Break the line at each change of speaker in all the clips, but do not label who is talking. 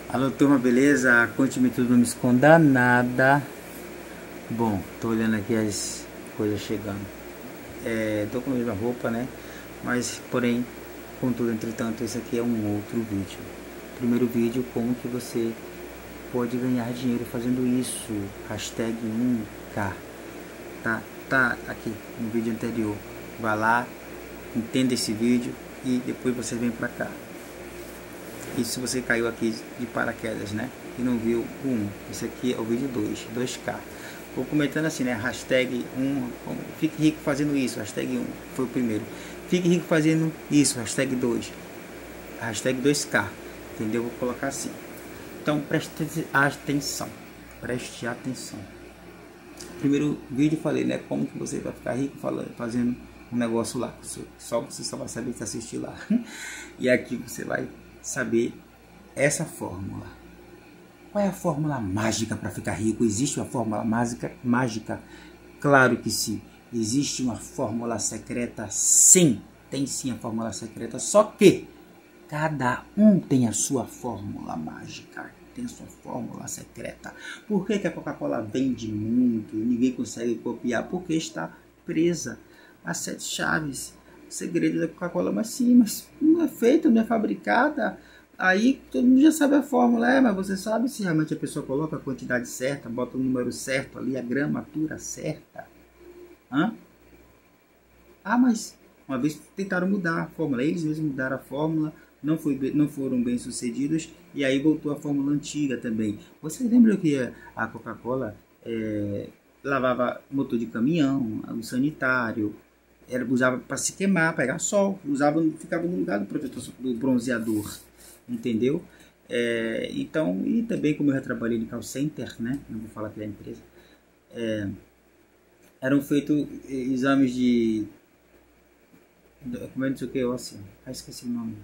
Alô, turma, beleza? Conte-me tudo, não me esconda nada. Bom, tô olhando aqui as coisas chegando. Tô com a mesma roupa, né? Mas, porém, contudo, entretanto, esse aqui é um outro vídeo. Primeiro vídeo, como que você pode ganhar dinheiro fazendo isso. Hashtag 1K. Tá aqui no vídeo anterior. Vai lá, entenda esse vídeo e depois você vem pra cá. Isso se você caiu aqui de paraquedas, né? E não viu o 1. Esse aqui é o vídeo 2K. Vou comentando assim, né? Hashtag 1, fique rico fazendo isso. Hashtag 1 foi o primeiro. Fique rico fazendo isso. Hashtag 2. Hashtag 2K. Entendeu? Vou colocar assim. Então preste atenção. Preste atenção. Primeiro vídeo eu falei, né? Como que você vai ficar rico fazendo um negócio lá. Você só vai saber se assistir lá. E aqui você vai saber essa fórmula. Qual é a fórmula mágica para ficar rico? Existe uma fórmula mágica? Claro que sim. Existe uma fórmula secreta? Sim. Tem sim a fórmula secreta. Só que cada um tem a sua fórmula mágica. Tem a sua fórmula secreta. Por que a Coca-Cola vende muito e ninguém consegue copiar? Porque está presa a 7 chaves. O segredo da Coca-Cola, mas sim, mas não é feita, não é fabricada. Aí todo mundo já sabe a fórmula, mas você sabe se realmente a pessoa coloca a quantidade certa, bota o número certo ali, a gramatura certa. Hã? Mas uma vez tentaram mudar a fórmula, eles mesmos mudaram a fórmula, não foram bem sucedidos, e aí voltou a fórmula antiga também. Você lembra que a Coca-Cola lavava motor de caminhão, o sanitário, usava para se queimar, pegar sol, ficava no lugar do protetor, do bronzeador, entendeu? Então, e também como eu já trabalhei em call center, né? Não vou falar que é a empresa, eram feitos exames de como é não sei o que, assim, esqueci o nome,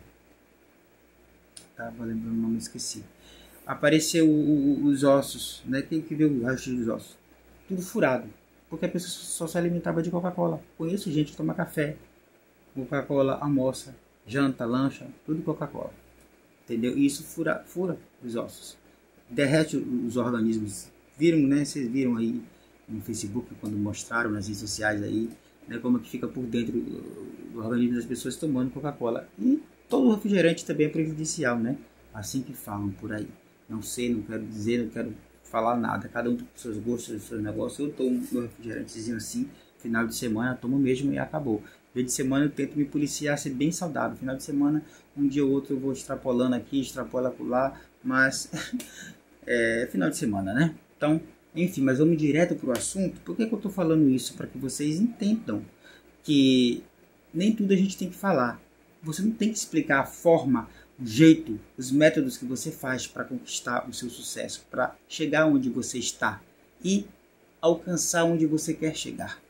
tava lembrando o nome, esqueci. Apareceu os ossos, né? Quem que viu o raio dos ossos? Tudo furado, porque a pessoa só se alimentava de Coca-Cola. Conheço gente que toma café, Coca-Cola, almoça, janta, lancha, tudo Coca-Cola. Entendeu? E isso fura os ossos. Derrete os organismos. Viram, né? Vocês viram aí no Facebook, quando mostraram nas redes sociais aí, né? Como é que fica por dentro do organismo das pessoas tomando Coca-Cola. E todo refrigerante também é prejudicial, né? Assim que falam por aí. Não sei, não quero dizer, não quero falar nada. Cada um tem seus gostos, seus negócios. Eu tomo meu refrigerantezinho assim, final de semana, tomo mesmo e acabou. Dia de semana eu tento me policiar, ser bem saudável. Final de semana, um dia ou outro eu vou extrapolando aqui, extrapola por lá, mas é final de semana, né? Então, enfim, mas vamos direto para o assunto. Por que eu estou falando isso? Para que vocês entendam que nem tudo a gente tem que falar. Você não tem que explicar a forma, o jeito, os métodos que você faz para conquistar o seu sucesso, para chegar onde você está e alcançar onde você quer chegar.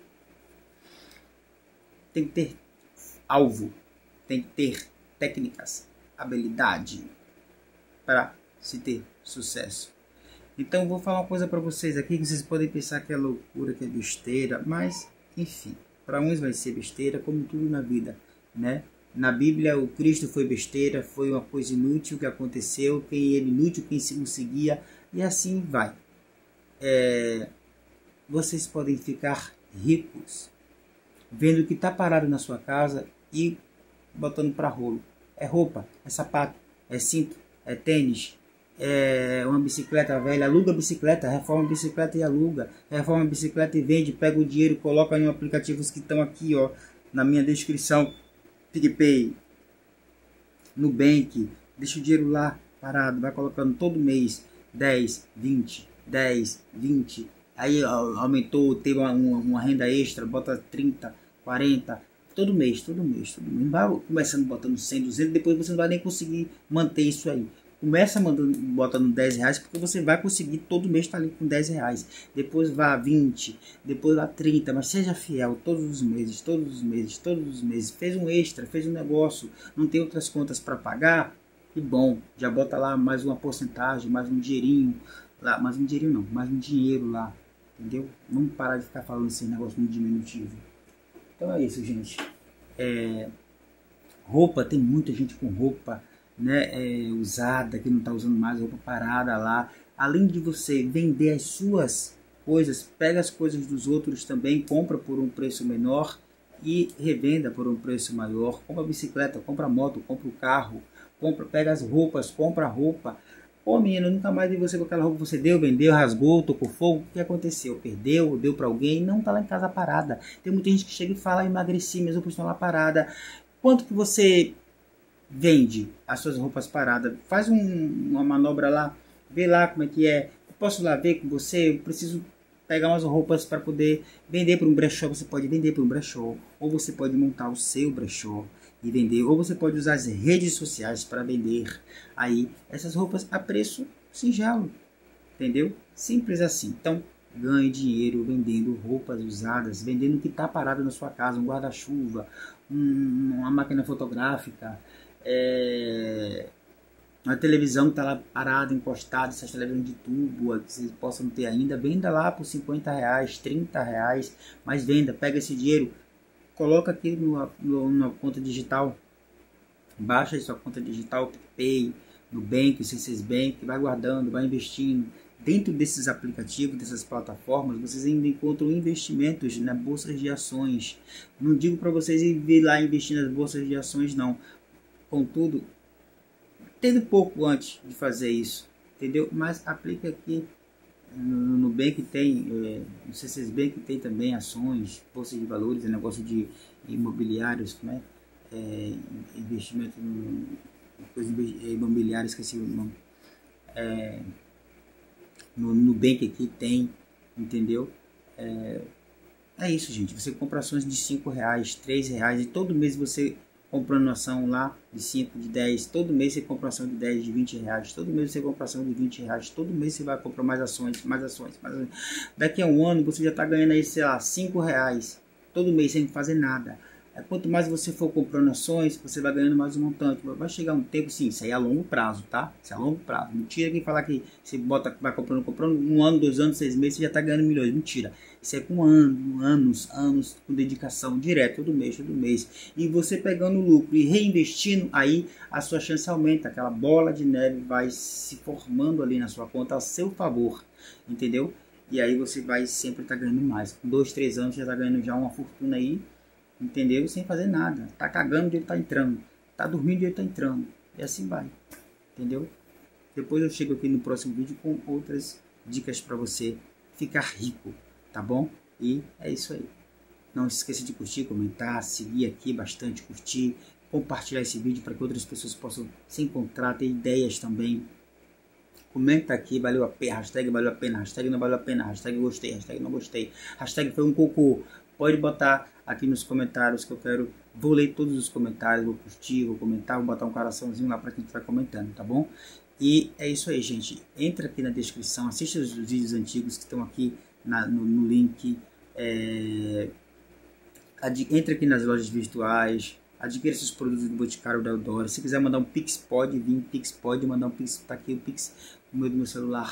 Tem que ter alvo, tem que ter técnicas, habilidade para se ter sucesso. Então vou falar uma coisa para vocês aqui que vocês podem pensar que é loucura, que é besteira, mas enfim, para uns vai ser besteira, como tudo na vida, né? Na Bíblia o Cristo foi besteira, foi uma coisa inútil que aconteceu, quem ele inútil, quem o seguia, e assim vai. Vocês podem ficar ricos vendo que está parado na sua casa e botando para rolo. É roupa, é sapato, é cinto, é tênis, é uma bicicleta velha. Aluga a bicicleta, reforma a bicicleta e aluga. Reforma a bicicleta e vende, pega o dinheiro, coloca em aplicativos que estão aqui, ó, na minha descrição. PicPay, Nubank, deixa o dinheiro lá parado, vai colocando todo mês 10, 20, 10, 20. Aí aumentou, teve uma renda extra, bota 30, 40, todo mês. Não vai começando botando 100, 200, depois você não vai nem conseguir manter isso aí. Começa botando 10 reais, porque você vai conseguir todo mês estar ali com 10 reais. Depois vá 20, depois vá 30, mas seja fiel todos os meses. Fez um extra, fez um negócio, não tem outras contas para pagar, que bom, já bota lá mais uma porcentagem, mais um dinheirinho lá, mais um dinheiro lá, entendeu? Vamos parar de ficar falando esse negócio no diminutivo. Então é isso, gente. Roupa, tem muita gente com roupa, né, usada, que não está usando mais, roupa parada lá. Além de você vender as suas coisas, pega as coisas dos outros também, compra por um preço menor e revenda por um preço maior. Compra bicicleta, compra moto, compra o carro, pega as roupas, compra roupa. Pô, menino, nunca mais vi você com aquela roupa que você deu, vendeu, rasgou, tocou fogo. O que aconteceu? Perdeu, deu para alguém, não tá lá em casa parada. Tem muita gente que chega e fala, emagreci, minhas roupas estão lá parada. Quanto que você vende as suas roupas paradas? Faz uma manobra lá, vê lá como é que é. Eu posso lá ver com você? Eu preciso pegar umas roupas para poder vender para um brechó. Você pode vender para um brechó, ou você pode montar o seu brechó e vender, ou você pode usar as redes sociais para vender aí essas roupas a preço singelo, entendeu? Simples assim. Então, ganhe dinheiro vendendo roupas usadas, vendendo o que está parado na sua casa, um guarda-chuva, uma máquina fotográfica, uma televisão que está lá parada, encostada, essas televisões de tubo que vocês possam ter ainda, venda lá por R$50, R$30, mas venda, pega esse dinheiro, coloca aqui na conta digital, baixa aí sua conta digital, PicPay, Nubank, C6 Bank, vai guardando, vai investindo. Dentro desses aplicativos, dessas plataformas, vocês ainda encontram investimentos na bolsas de ações. Não digo para vocês ir lá investir nas bolsas de ações, não. Contudo, tendo pouco antes de fazer isso, entendeu? Mas aplica aqui no Nubank tem, no C6 Bank tem também ações, bolsa de valores, negócio de imobiliários, né? Investimento em coisas imobiliárias, esqueci o nome. No Nubank aqui tem, entendeu? É isso, gente. Você compra ações de R$5, R$3 e todo mês você comprando ação lá de 5, de 10, todo mês você compra ação de 10, de R$20, todo mês você compra ação de R$20, todo mês você vai comprar mais ações, mais ações, mais ações. Daqui a um ano você já está ganhando aí, sei lá, R$5, todo mês sem fazer nada. Quanto mais você for comprando ações, você vai ganhando mais um montante. Vai chegar um tempo, sim, isso aí é a longo prazo, tá? Isso é a longo prazo. Mentira quem falar que você vai comprando, um ano, 2 anos, 6 meses, você já está ganhando milhões. Mentira. Isso é com anos, com dedicação, direto, todo mês. E você pegando o lucro e reinvestindo, aí a sua chance aumenta. Aquela bola de neve vai se formando ali na sua conta a seu favor, entendeu? E aí você vai sempre estar ganhando mais. Com 2, 3 anos já está ganhando já uma fortuna aí, entendeu? Sem fazer nada. Tá cagando, o dinheiro tá entrando. Tá dormindo, o dinheiro tá entrando. E assim vai. Entendeu? Depois eu chego aqui no próximo vídeo com outras dicas para você ficar rico, tá bom? E é isso aí. Não se esqueça de curtir, comentar, seguir aqui bastante, curtir, compartilhar esse vídeo para que outras pessoas possam se encontrar, ter ideias também. Comenta aqui, valeu a pena, hashtag valeu a pena, hashtag não valeu a pena, hashtag gostei, hashtag não gostei, hashtag foi um cocô. Pode botar aqui nos comentários que eu quero, vou ler todos os comentários, vou curtir, vou comentar, vou botar um coraçãozinho lá para quem estiver comentando, tá bom? E é isso aí, gente. Entra aqui na descrição, assista os vídeos antigos que estão aqui no link. Entra aqui nas lojas virtuais, adquira esses produtos do Boticário da Eudora. Se quiser mandar um Pix, pode vir, Pix pode mandar um Pix, tá aqui o Pix no meu celular.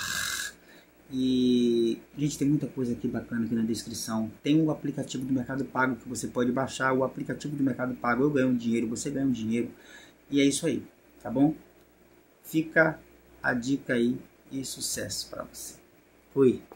E, gente, tem muita coisa aqui bacana aqui na descrição. Tem o aplicativo do Mercado Pago que você pode baixar. O aplicativo do Mercado Pago, eu ganho um dinheiro, você ganha um dinheiro. E é isso aí, tá bom? Fica a dica aí e sucesso para você. Fui!